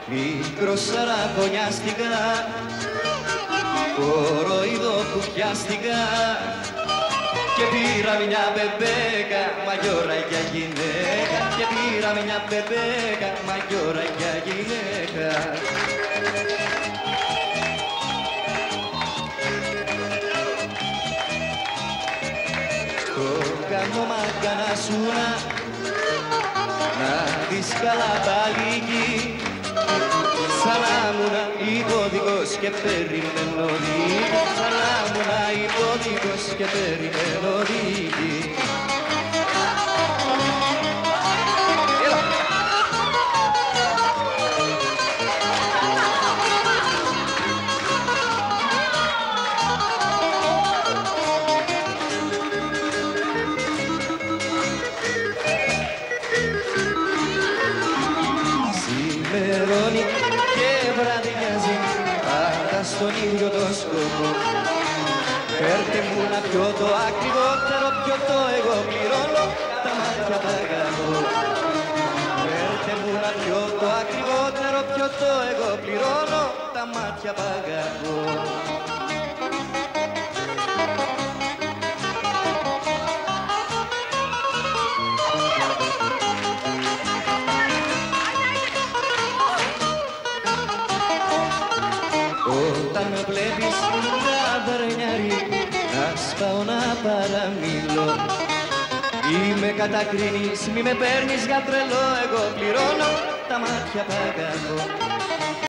Μικρός σαρακονιάστηκα, κοροϊδοκουφιάστηκα και πήρα μια μπεμπέκα, μαγιόρα για γυναίκα. Και πήρα μια μπεμπέκα, μαγιόρα για γυναίκα. Το κάνω μαγκανάσουνα, να δεις καλά παλίκι. Σαλάμουνα υπόδικος και περιμένω δίκη. Σαλάμουνα υπόδικος και περιμένω δίκη. Σημερώνει και βραδιάζει, πάντα στον ίδιο το σκοπό. Φέρτε μου να πιω το ακριβότερο πιωτό, εγώ πληρώνω, τα μάτια τα αγαπώ. Φέρτε μου να πιω το ακριβότερο πιωτό, εγώ πληρώνω, τα μάτια τα αγαπώ. Όταν με βλέπεις ταβερνιάρι, να σπάω να παραμιλώ. Μη με κατακρίνεις, μη με παίρνεις για τρελό, εγώ πληρώνω, τα μάτια π' αγαπώ.